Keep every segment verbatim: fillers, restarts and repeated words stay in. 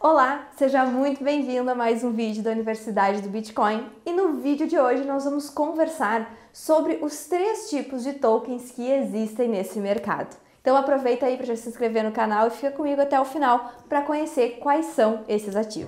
Olá, seja muito bem-vindo a mais um vídeo da Universidade do Bitcoin e no vídeo de hoje nós vamos conversar sobre os três tipos de tokens que existem nesse mercado. Então aproveita aí para já se inscrever no canal e fica comigo até o final para conhecer quais são esses ativos.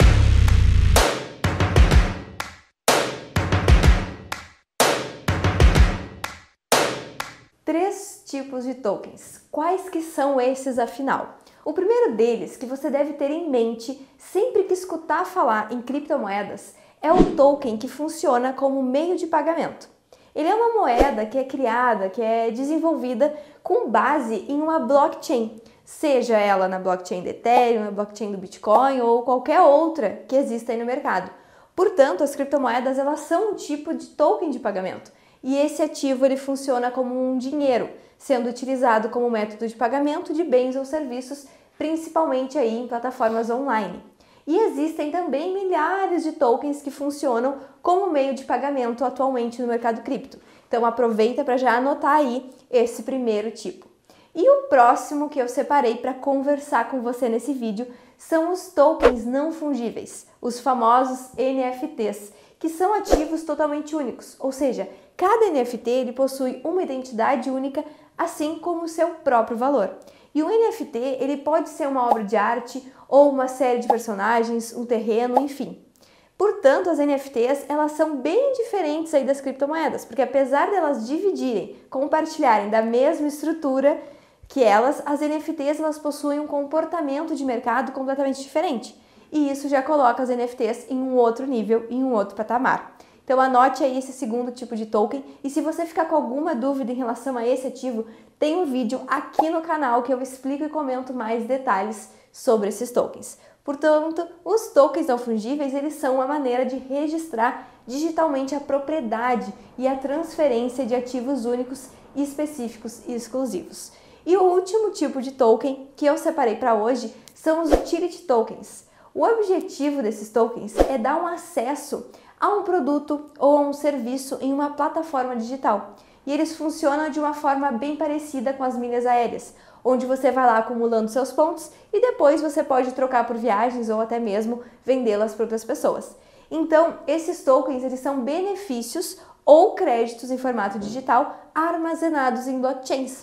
Três tipos de tokens. Quais que são esses afinal? O primeiro deles, que você deve ter em mente sempre que escutar falar em criptomoedas, é o token que funciona como meio de pagamento. Ele é uma moeda que é criada, que é desenvolvida com base em uma blockchain, seja ela na blockchain do Ethereum, na blockchain do Bitcoin ou qualquer outra que exista aí no mercado. Portanto, as criptomoedas elas são um tipo de token de pagamento. E esse ativo ele funciona como um dinheiro, sendo utilizado como método de pagamento de bens ou serviços, principalmente aí em plataformas online. E existem também milhares de tokens que funcionam como meio de pagamento atualmente no mercado cripto. Então aproveita para já anotar aí esse primeiro tipo. E o próximo que eu separei para conversar com você nesse vídeo são os tokens não fungíveis, os famosos N F Ts, que são ativos totalmente únicos, ou seja, cada N F T ele possui uma identidade única, assim como o seu próprio valor. E o N F T ele pode ser uma obra de arte ou uma série de personagens, um terreno, enfim. Portanto, as N F Ts elas são bem diferentes aí das criptomoedas, porque apesar delas dividirem, compartilharem da mesma estrutura que elas, as N F Ts elas possuem um comportamento de mercado completamente diferente. E isso já coloca as N F Ts em um outro nível, em um outro patamar. Então anote aí esse segundo tipo de token e se você ficar com alguma dúvida em relação a esse ativo, tem um vídeo aqui no canal que eu explico e comento mais detalhes sobre esses tokens. Portanto, os tokens não fungíveis eles são uma maneira de registrar digitalmente a propriedade e a transferência de ativos únicos, específicos e exclusivos. E o último tipo de token que eu separei para hoje são os utility tokens. O objetivo desses tokens é dar um acesso a um produto ou a um serviço em uma plataforma digital. E eles funcionam de uma forma bem parecida com as milhas aéreas, onde você vai lá acumulando seus pontos e depois você pode trocar por viagens ou até mesmo vendê-las para outras pessoas. Então, esses tokens eles são benefícios ou créditos em formato digital armazenados em blockchains.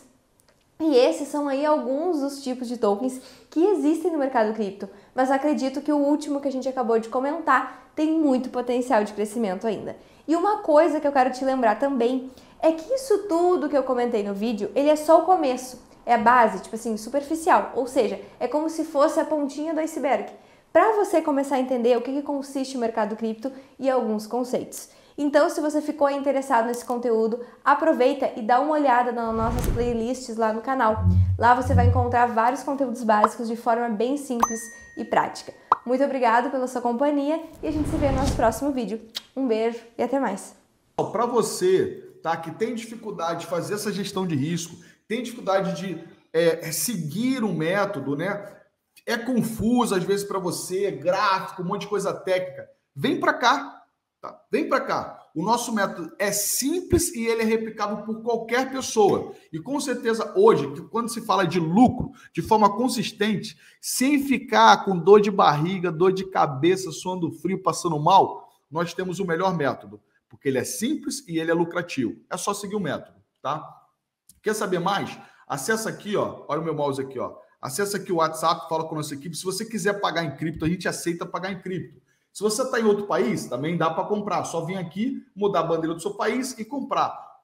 E esses são aí alguns dos tipos de tokens que existem no mercado cripto, mas acredito que o último que a gente acabou de comentar tem muito potencial de crescimento ainda. E uma coisa que eu quero te lembrar também é que isso tudo que eu comentei no vídeo, ele é só o começo, é a base, tipo assim, superficial, ou seja, é como se fosse a pontinha do iceberg, para você começar a entender o que, que consiste o mercado cripto e alguns conceitos. Então, se você ficou interessado nesse conteúdo, aproveita e dá uma olhada nas nossas playlists lá no canal. Lá você vai encontrar vários conteúdos básicos de forma bem simples e prática. Muito obrigado pela sua companhia e a gente se vê no nosso próximo vídeo. Um beijo e até mais. Para você, tá, que tem dificuldade de fazer essa gestão de risco, tem dificuldade de é, seguir um método, né? É confuso às vezes para você, gráfico, um monte de coisa técnica. Vem para cá. Tá? Vem para cá. O nosso método é simples e ele é replicável por qualquer pessoa. E com certeza hoje, quando se fala de lucro de forma consistente, sem ficar com dor de barriga, dor de cabeça, suando frio, passando mal, nós temos o melhor método, porque ele é simples e ele é lucrativo. É só seguir o método, tá? Quer saber mais? Acessa aqui, ó. Olha o meu mouse aqui, ó. Acessa aqui o WhatsApp, fala com a nossa equipe. Se você quiser pagar em cripto, a gente aceita pagar em cripto. Se você está em outro país, também dá para comprar. Só vir aqui, mudar a bandeira do seu país e comprar.